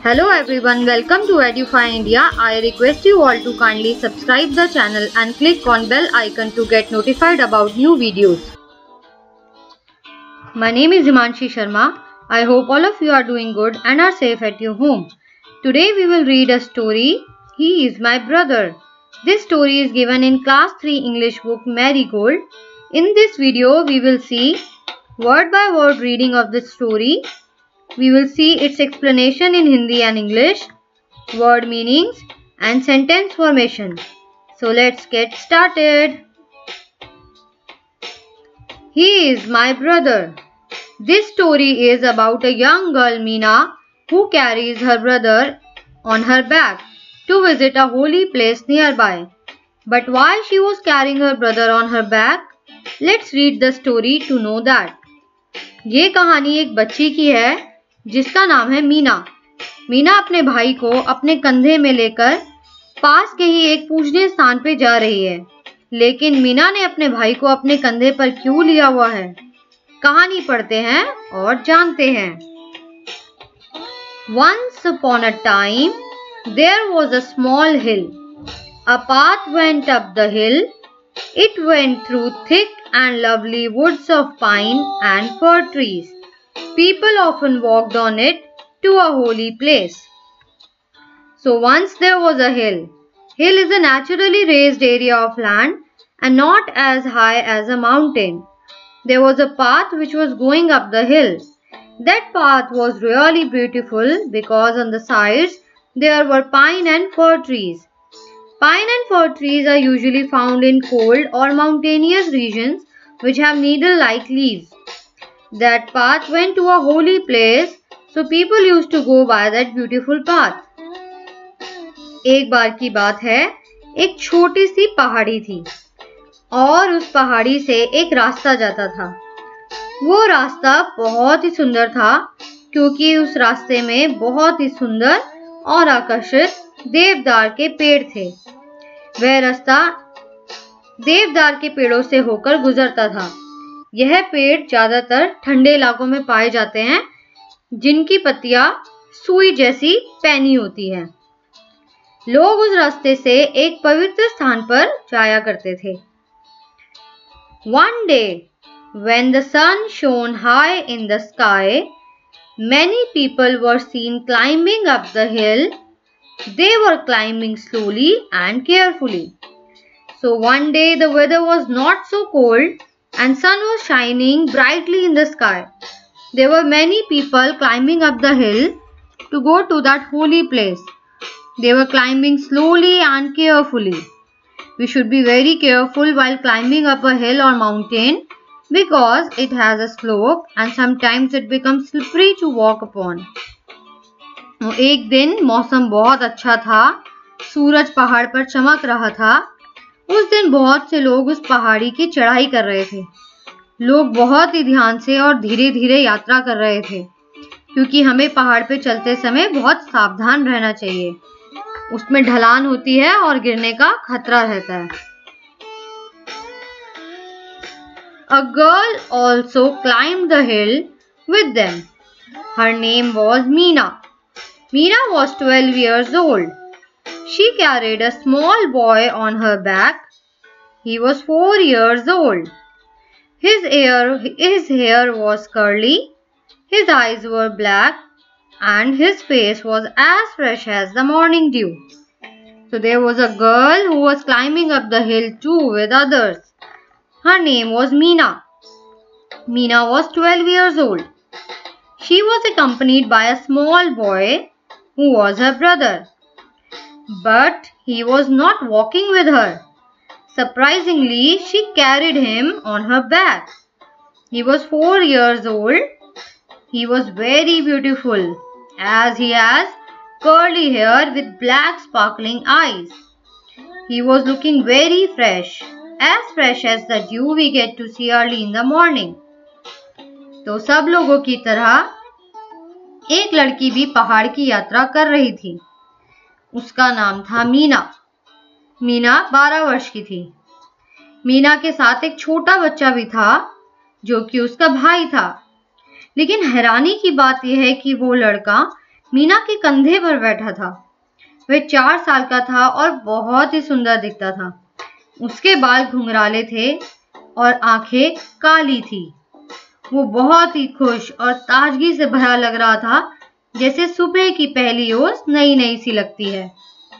Hello everyone, welcome to Edufy India. I request you all to kindly subscribe the channel and click on bell icon to get notified about new videos. My name is Himanshi Sharma. I hope all of you are doing good and are safe at your home. Today we will read a story, He is My Brother. This story is given in Class 3 English book Marigold. In this video we will see word by word reading of this story. We will see its explanation in Hindi and English, word meanings and sentence formation. So let's get started. He is my brother. This story is about a young girl Meena who carries her brother on her back to visit a holy place nearby. But why she was carrying her brother on her back? Let's read the story to know that. ये कहानी एक बच्ची की है जिसका नाम है मीना। मीना अपने भाई को अपने कंधे में लेकर पास के ही एक पूजनीय स्थान पे जा रही है। लेकिन मीना ने अपने भाई को अपने कंधे पर क्यों लिया हुआ है? कहानी पढ़ते हैं और जानते हैं। Once upon a time, there was a small hill. A path went up the hill. It went through thick and lovely woods of pine and fir trees. People often walked on it to a holy place. So once there was a hill. Hill is a naturally raised area of land and not as high as a mountain. There was a path which was going up the hill. That path was really beautiful because on the sides there were pine and fir trees. Pine and fir trees are usually found in cold or mountainous regions which have needle-like leaves. That path went to a holy place, so people used to go by that beautiful path. एक बार की बात है, एक छोटी सी पहाड़ी थी और उस पहाड़ी से एक रास्ता जाता था। वो रास्ता बहुत ही सुंदर था क्योंकि उस रास्ते में बहुत ही सुंदर और आकर्षित देवदार के पेड़ थे। वह रास्ता देवदार के पेड़ों से होकर गुजरता था। यह पेड़ ज्यादातर ठंडे इलाकों में पाए जाते हैं जिनकी पत्तियां सुई जैसी पैनी होती है। लोग उस रास्ते से एक पवित्र स्थान पर जाया करते थे। One day, when the sun shone high in the sky, many people were seen climbing up the hill. They were climbing slowly and carefully. So one day the weather was not so cold and sun was shining brightly in the sky. There were many people climbing up the hill to go to that holy place. They were climbing slowly and carefully. We should be very careful while climbing up a hill or mountain because it has a slope and sometimes it becomes slippery to walk upon. एक दिन मौसम बहुत अच्छा था, सूरज पहाड़ पर चमक रहा था। उस दिन बहुत से लोग उस पहाड़ी की चढ़ाई कर रहे थे। लोग बहुत ही ध्यान से और धीरे धीरे यात्रा कर रहे थे क्योंकि हमें पहाड़ पे चलते समय बहुत सावधान रहना चाहिए। उसमें ढलान होती है और गिरने का खतरा रहता है। A girl also climbed the hill with them. Her name was Meena. Meena was 12 years old. She carried a small boy on her back. He was 4 years old. His hair was curly, his eyes were black, and his face was as fresh as the morning dew. So there was a girl who was climbing up the hill too with others. Her name was Meena. Meena was 12 years old. She was accompanied by a small boy who was her brother. But he was not walking with her. Surprisingly, she carried him on her back. He was 4 years old. He was very beautiful as he has curly hair with black sparkling eyes. He was looking very fresh as the dew we get to see early in the morning. तो सब लोगों की तरह एक लड़की भी पहाड़ की यात्रा कर रही थी। उसका नाम था मीना। मीना 12 वर्ष की थी। मीना के साथ एक छोटा बच्चा भी था जो कि उसका भाई था। लेकिन हैरानी की बात यह है कि वो लड़का मीना के कंधे पर बैठा था। वह 4 साल का था और बहुत ही सुंदर दिखता था। उसके बाल घुंघराले थे और आंखें काली थी। वो बहुत ही खुश और ताजगी से भरा लग रहा था, जैसे सुबह की पहली ओस नई नई सी लगती है।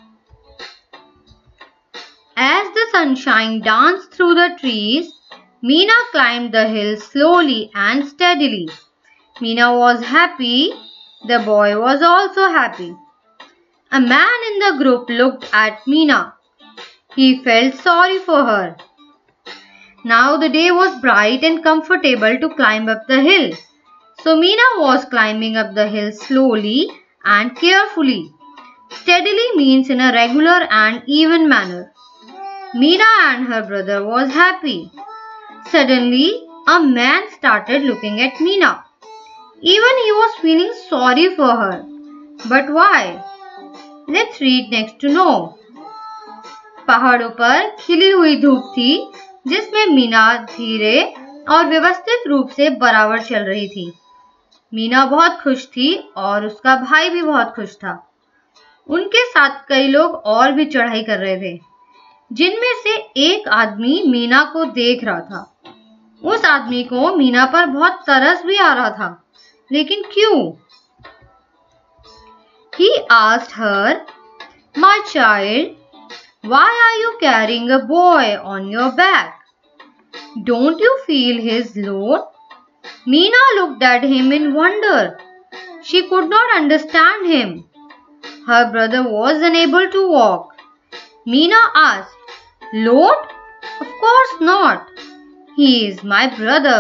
As the sunshine danced through the trees, Meena climbed the hill slowly and steadily. Meena was happy. The boy was also happy. A man in the group looked at Meena. He felt sorry for her. Now the day was bright and comfortable to climb up the hill. So Meena was climbing up the hill slowly and carefully. Steadily means in a regular and even manner. Meena and her brother was happy. Suddenly, a man started looking at Meena. Even he was feeling sorry for her. But why? Let's read next to know. पहाड़ों पर खिली हुई धूप थी, जिसमें मीना धीरे और व्यवस्थित रूप से बराबर चल रही थी। मीना बहुत खुश थी और उसका भाई भी बहुत खुश था। उनके साथ कई लोग और भी चढ़ाई कर रहे थे, जिनमें से एक आदमी मीना को देख रहा था। उस आदमी को मीना पर बहुत तरस भी आ रहा था, लेकिन क्यों? He asked her, "My child, why are you carrying a boy on your back? Don't you feel his load?" Meena looked at him in wonder. She could not understand him. Her brother was unable to walk. Meena asked, "Load? Of course not. He is my brother."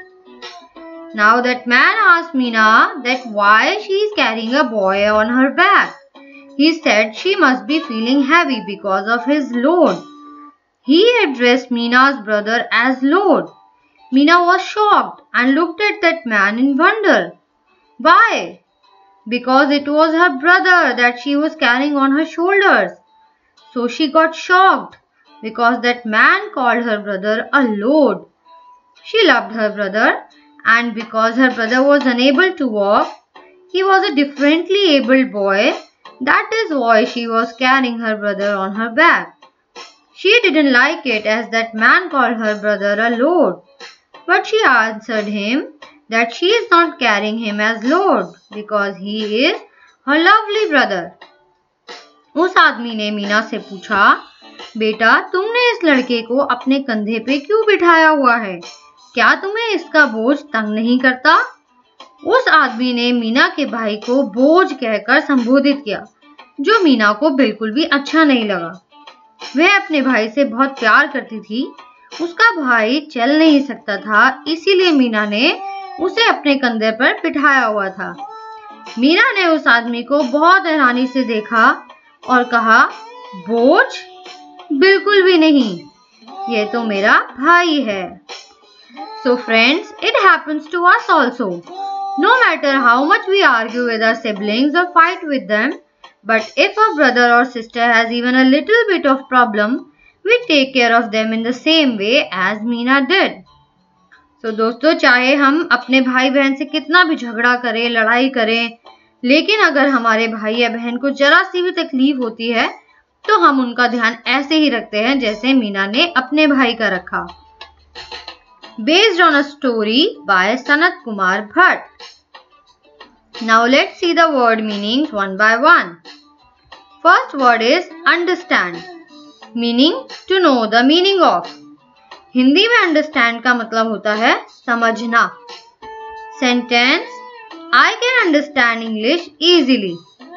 Now that man asked Meena that why she is carrying a boy on her back. He said she must be feeling heavy because of his load. He addressed Meena's brother as load. Meena was shocked and looked at that man in wonder. Why? Because it was her brother that she was carrying on her shoulders. So she got shocked because that man called her brother a load. She loved her brother, and because her brother was unable to walk, he was a differently abled boy. That is why she was carrying her brother on her back. She didn't like it as that man called her brother a load, but she answered him that she is not carrying him as load because he is her lovely brother. उस आदमी ने मीना से पूछा, "बेटा, तुमने इस लड़के को अपने कंधे पे क्यों बिठाया हुआ है? क्या तुम्हें इसका बोझ तंग नहीं करता?" उस आदमी ने मीना के भाई को बोझ कहकर संबोधित किया, जो मीना को बिल्कुल भी अच्छा नहीं लगा। वह अपने भाई से बहुत प्यार करती थी। उसका भाई चल नहीं सकता था, इसीलिए मीना ने उसे अपने कंधे पर बिठाया हुआ था। मीना ने उस आदमी को बहुत हैरानी से देखा और कहा, "बोझ? बिल्कुल भी नहीं, ये तो मेरा भाई है." So friends, it happens to us also. No matter how much we argue with our siblings or fight with them, but if a brother or sister has even a little bit of problem, we take care of them in the same way as Meena did. So दोस्तों, चाहे हम अपने भाई बहन से कितना भी झगड़ा करें, लड़ाई करें, लेकिन अगर हमारे भाई या बहन को जरा सी भी तकलीफ होती है, तो हम उनका ध्यान ऐसे ही रखते हैं जैसे मीना ने अपने भाई का रखा। Based on a story by Sanat Kumar Bhatt. Now let's see the word meanings one by one. First word is understand, meaning to know the meaning of. Hindi में understand का मतलब होता है समझना। Sentence, I can understand English easily.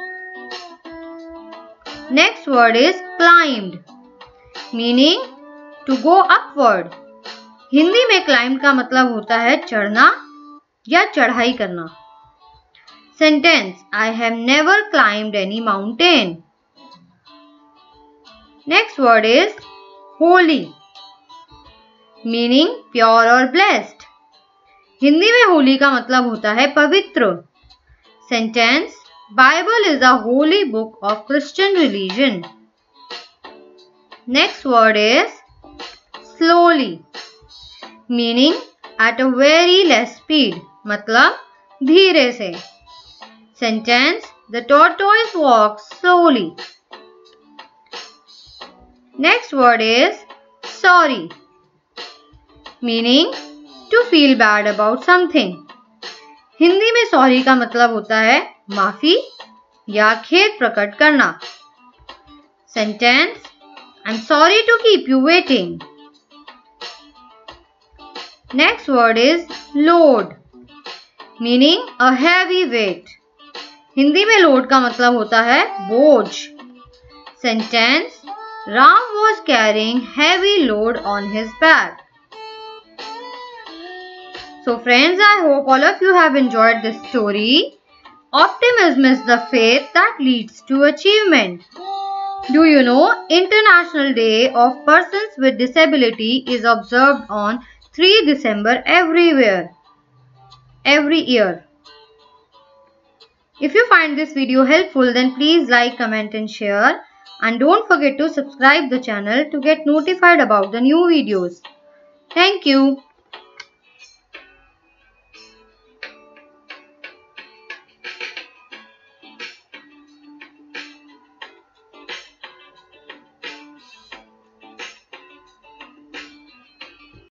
Next word is climbed, meaning to go upward. Hindi में climb का मतलब होता है चढ़ना या चढ़ाई करना। Sentence, I have never climbed any mountain. Next word is holy, meaning pure और ब्लेस्ड। हिंदी में होली का मतलब होता है पवित्र। Sentence, Bible is a holy book of Christian religion. Next word is slowly, meaning at a very less speed, मतलब धीरे से। सेंटेंस, The tortoise walks slowly. Next word is sorry, meaning to feel bad about something. Hindi में sorry का मतलब होता है माफी या खेद प्रकट करना. Sentence: I'm sorry to keep you waiting. Next word is load, meaning a heavy weight. Hindi में लोड का मतलब होता है बोझ. Sentence: Ram was carrying heavy load on his back. So friends, I hope all of you have enjoyed this story. Optimism is the faith that leads to achievement. Do you know International Day of Persons with Disability is observed on 3 December every year. If you find this video helpful, then please like, comment and share. And don't forget to subscribe the channel to get notified about the new videos. Thank you.